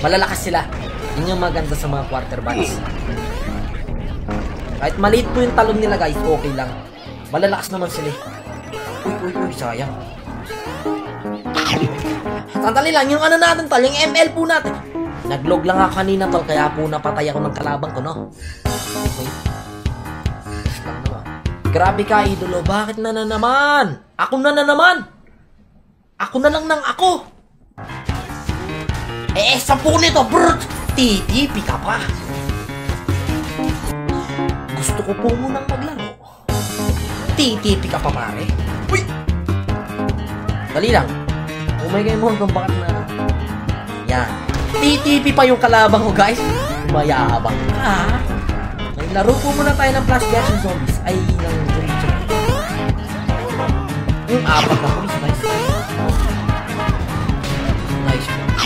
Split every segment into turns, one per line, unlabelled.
Malalakas sila. Yun yung maganda sa mga quarterbacks. Kahit maliit po yung talon nila guys, okay lang. Malalakas naman sila. Uy, sayang. Sandali lang, yung ano natin tol, yung ML po natin. Naglog lang ako kanina tol, kaya po napatay ako ng kalabang ko, no? Okay. Grabe ka, idolo. Bakit na naman? Ako na naman. Ako na lang ng ako. Sampu nito, brr. Titipi ka pa. Gusto ko po munang maglaro. Titipi ka pa, pare. Uy! Dali lang. Umay mo hanggang bakit na. Yan. Titipi pa yung kalabang ko, guys. Mayabang ka. May laro po muna tayo ng Flash Versus Zombies. Ay, ng Zombies. Yung apat na police. Nice. Nice.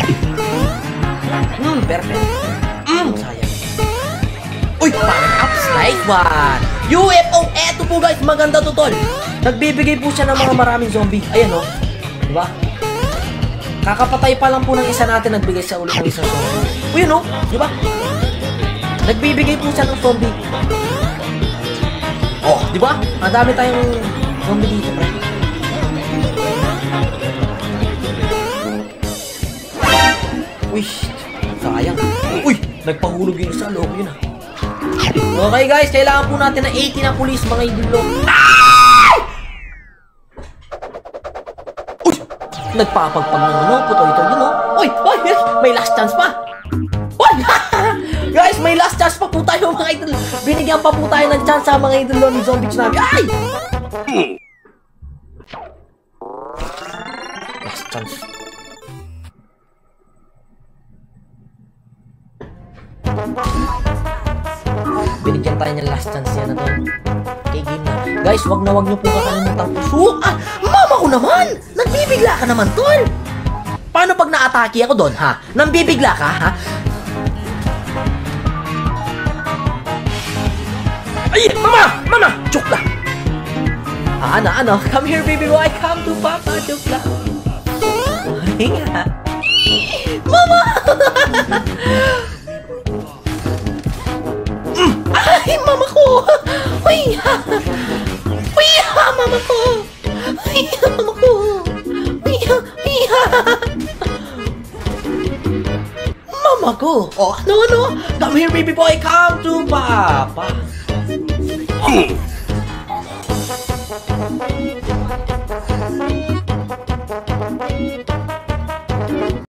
Perfect. Sayang. Uy, pan-ups. Nice one. UFO. Eto po guys, maganda to tol. Nagbibigay po siya ng mga maraming zombie. Ayan o. Diba? Kakapatay pa lang po ng isa natin, nagbigay siya ulit ng isang zombie. Uy, no? Diba? Nagbibigay po siya ng zombie. Oh, diba? Madami tayong zombie dito, pre. Uy, sayang. Uy, nagpahulog yung isa. Loko yun ah. Okay guys, kailangan po natin na 80 na pulis, mga idolo. Uy, nagpapagpag ng ano, puto ito yun oh. Uy, may last chance pa. Uy, guys, may last chance pa po tayo mga idol. Binigyan pa po tayo ng chance sa mga idolo ni Zombie Tsunami. Ay! Last chance. Binigyan tayo ng last chance yan na to. Okay, game na. Guys, wag nyo po kakalimutan pusukan. Mama ko naman! Nagbibigla ka naman, tol! Paano pag na-atake ako doon, ha? Nambibigla ka, ha? Ay! Mama! Joke lang! Ano? Come here, baby boy! Come to Papa! Joke lang! Mama! Ay, mama ko! Uy! Mama ko! Uy, mama ko! Uy! Mama ko! Oh, ano? Come here, baby boy! Come to Papa!